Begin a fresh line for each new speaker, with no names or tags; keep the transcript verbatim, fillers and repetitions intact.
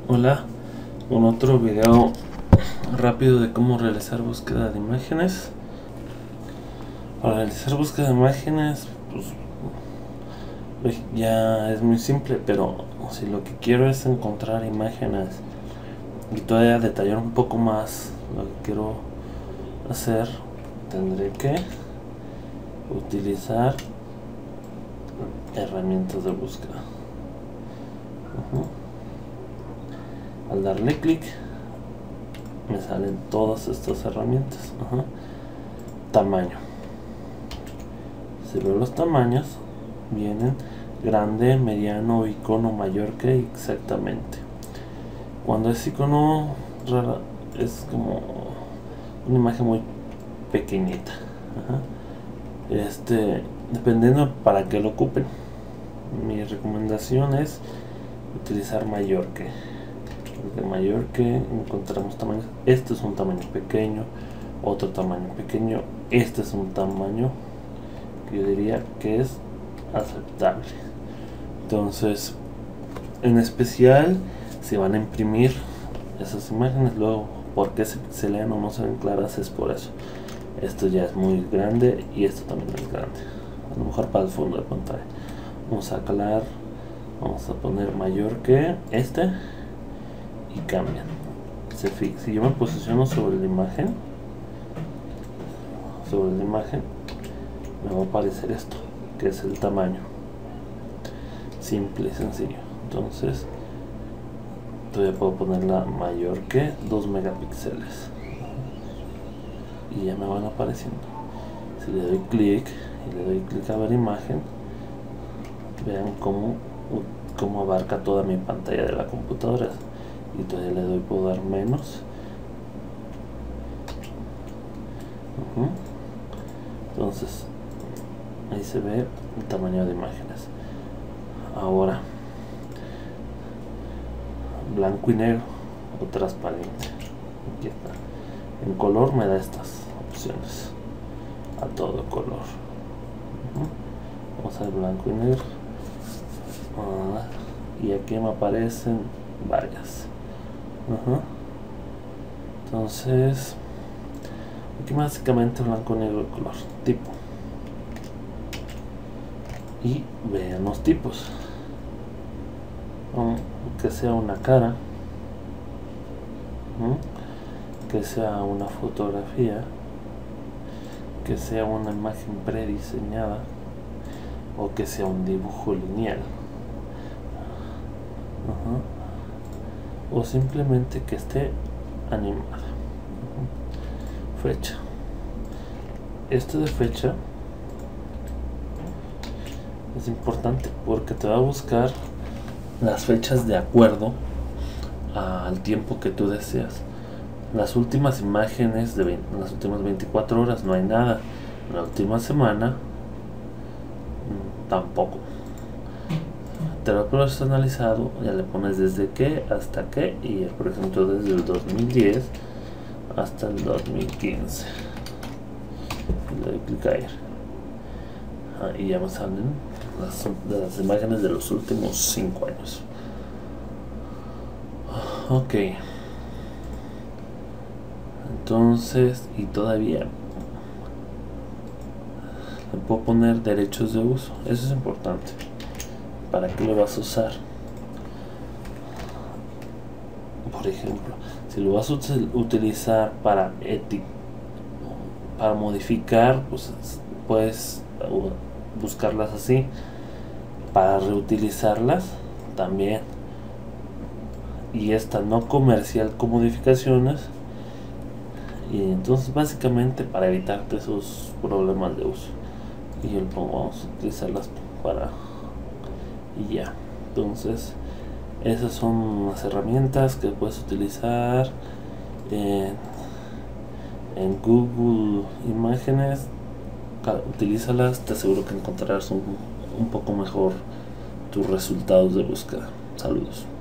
Hola, con otro video rápido de cómo realizar búsqueda de imágenes. Para realizar búsqueda de imágenes, pues ya es muy simple, pero si lo que quiero es encontrar imágenes y todavía detallar un poco más lo que quiero hacer, tendré que utilizar herramientas de búsqueda. Uh-huh. Al darle clic me salen todas estas herramientas. uh-huh. Tamaño, si veo los tamaños, vienen grande, mediano, icono, mayor que, exactamente. Cuando es icono rara, es como una imagen muy pequeñita. uh-huh. este dependiendo para qué lo ocupen, mi recomendación es utilizar mayor que. De mayor que encontramos tamaños. Este es un tamaño pequeño, otro tamaño pequeño, este es un tamaño que yo diría que es aceptable. Entonces, en especial si van a imprimir esas imágenes, luego porque se pixelean o no se ven claras, es por eso. Esto ya es muy grande y esto también es grande, a lo mejor para el fondo de pantalla. Vamos a calar, vamos a poner mayor que este y cambian. Se fija, si yo me posiciono sobre la imagen, sobre la imagen, me va a aparecer esto, que es el tamaño. Simple y sencillo. Entonces, todavía puedo ponerla mayor que dos megapíxeles y ya me van apareciendo. Si le doy clic y le doy clic a ver imagen, vean cómo, cómo abarca toda mi pantalla de la computadora. Y todavía le doy, puedo dar menos. uh-huh. Entonces ahí se ve el tamaño de imágenes. Ahora, blanco y negro o transparente. Aquí está. En color me da estas opciones a todo color. uh-huh. Vamos a ver blanco y negro. ah, y aquí me aparecen varias. Uh-huh. Entonces aquí básicamente blanco, negro, el color tipo, y vean los tipos. um, que sea una cara, uh-huh. que sea una fotografía, que sea una imagen prediseñada, o que sea un dibujo lineal, uh-huh. o simplemente que esté animada. Fecha. Este de fecha es importante porque te va a buscar las fechas de acuerdo al tiempo que tú deseas. Las últimas imágenes de las últimas veinticuatro horas no hay nada. En la última semana tampoco. Te lo personalizado, ya le pones desde qué hasta qué, y por ejemplo desde el dos mil diez hasta el dos mil quince. Le doy clic ahí. Ah, y ya me salen las, de las imágenes de los últimos cinco años. Ok. Entonces, y todavía le puedo poner derechos de uso. Eso es importante. ¿Para qué lo vas a usar? Por ejemplo, si lo vas a utilizar para eti para modificar, pues puedes buscarlas así. Para reutilizarlas también. Y esta no comercial con modificaciones. Y entonces básicamente para evitarte esos problemas de uso. Y yo le pongo, vamos a utilizarlas para, y ya. Entonces esas son las herramientas que puedes utilizar en, en Google Imágenes. Utilízalas, te aseguro que encontrarás un, un poco mejor tus resultados de búsqueda. Saludos.